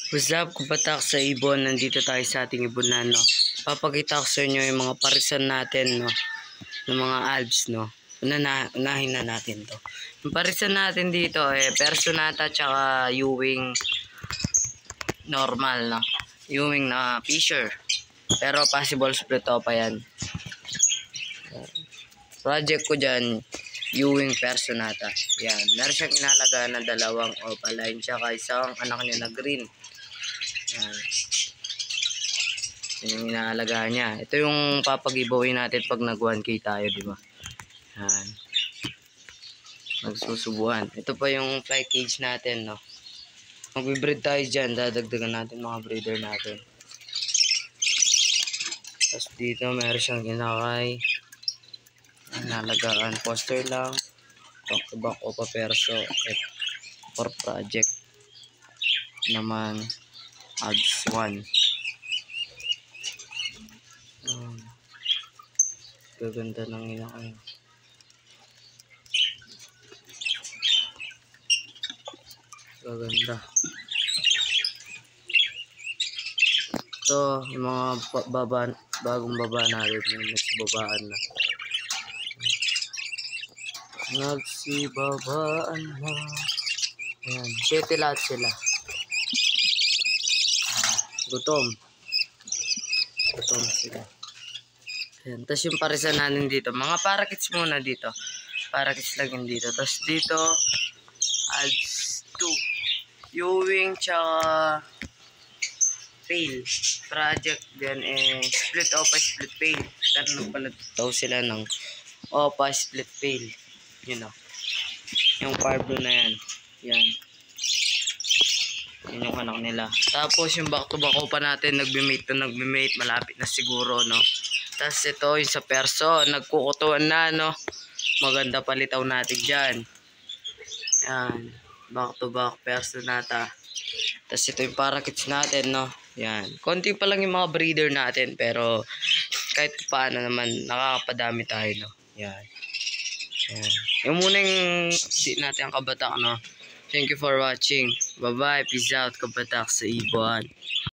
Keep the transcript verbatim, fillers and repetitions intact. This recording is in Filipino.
What's up, kupatak sa ibon? Nandito tayo sa ating ibonan, no? Papakita ko sa inyo yung mga parisan natin, no? Ng mga alps, no? Una na, unahin na natin to. Yung parisan natin dito, eh, Personata tsaka Ewing normal, no? Ewing na Fisher. Pero possible split pa yan. Project ko dyan, Ewing Personata. Yan. Meron siyang inalagaan na dalawang opaline tsaka isang anak niya na green. Yan. Yan yung inaalagaan niya. Ito yung papag-giveaway natin pag nag one K tayo, di ba? Yan. Magsusubuhan. Ito pa yung fly cage natin, no? Mag-breed tayo dyan. Dadagdagan natin mga breeder natin. Tapos dito meron siyang ginakay. Inalagaan. Poster lang. Back to back o paperso. For project naman. Ads one. Um, gaganda ng inakay. Gaganda. Ito, yung mga baba, bagong baba natin. Yung nagsibabaan na. Nagsibabaan na. Ayan, siyete lahat sila. Gutom. Gutom sila. Ayan, tapos yung parisan natin dito. Mga parakits muna dito. Parakits lang yung dito. Tapos dito, ads two. Ewing tsaka fail. Project din eh, split opa, split fail. Pero nagpalat daw sila ng opa, split fail. You know. Yung Parblo na yan. Yan. Yan yung anak nila. Tapos yung back to back pa natin, nagbe-mate na nagbe-mate. Malapit na siguro, no. Tapos ito yung sa perso, nagkukutuan na, no. Maganda palitaw natin dyan. Yan. Back to back Personata. Tapos ito yung parakits natin, no. Yan. Konti pa lang yung mga breeder natin. Pero kahit paano naman, nakakapadami tayo, no. Yan. Yan. Yung muna yung update natin ang kabatak, no. Thank you for watching. Bye bye. Peace out, kabatak sa ibon.